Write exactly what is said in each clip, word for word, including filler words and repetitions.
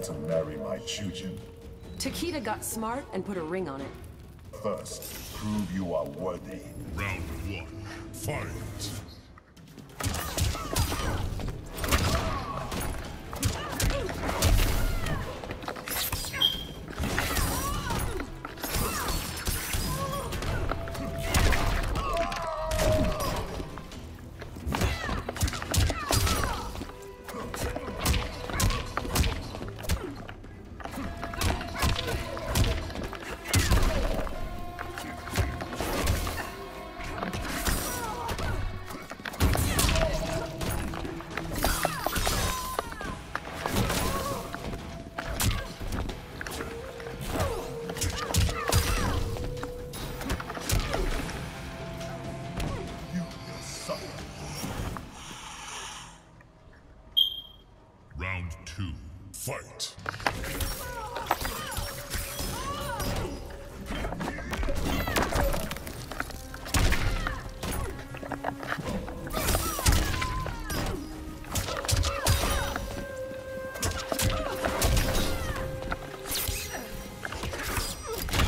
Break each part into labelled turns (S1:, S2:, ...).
S1: to marry my children.
S2: Takeda got smart and put a ring on it.
S1: First, prove you are worthy.
S3: Round one, fight! Round two, fight!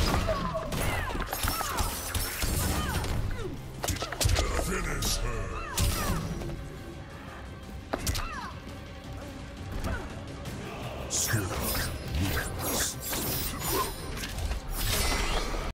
S3: Finish her!